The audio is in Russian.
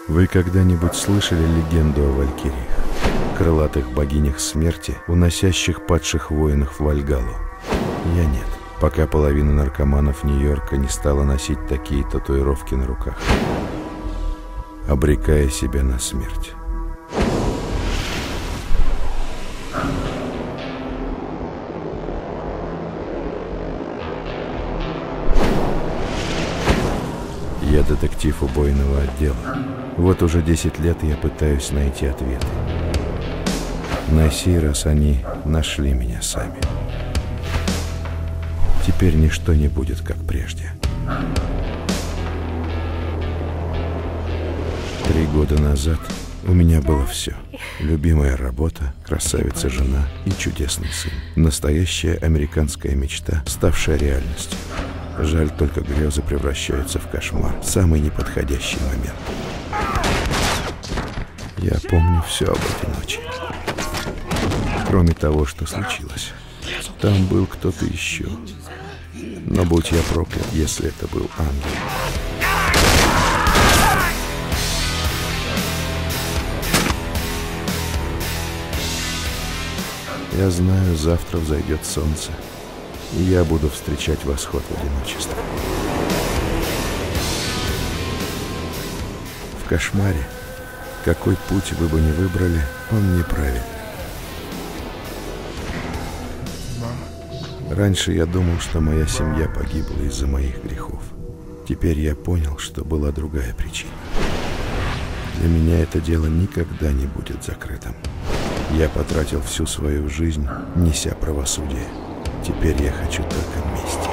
Вы когда-нибудь слышали легенду о валькириях? Крылатых богинях смерти, уносящих падших воинов в Вальгаллу? Я нет, пока половина наркоманов Нью-Йорка не стала носить такие татуировки на руках, обрекая себя на смерть. Я детектив убойного отдела. Вот уже 10 лет я пытаюсь найти ответы. На сей раз они нашли меня сами. Теперь ничто не будет, как прежде. 3 года назад у меня было все. Любимая работа, красавица жена и чудесный сын. Настоящая американская мечта, ставшая реальностью. Жаль, только грезы превращаются в кошмар в самый неподходящий момент. Я помню все об этой ночи. Кроме того, что случилось. Там был кто-то еще. Но будь я проклят, если это был ангел. Я знаю, завтра взойдет солнце, и я буду встречать восход в одиночестве. В кошмаре, какой путь вы бы ни выбрали, он неправильный. Раньше я думал, что моя семья погибла из-за моих грехов. Теперь я понял, что была другая причина. Для меня это дело никогда не будет закрытым. Я потратил всю свою жизнь, неся правосудие. Теперь я хочу только мести.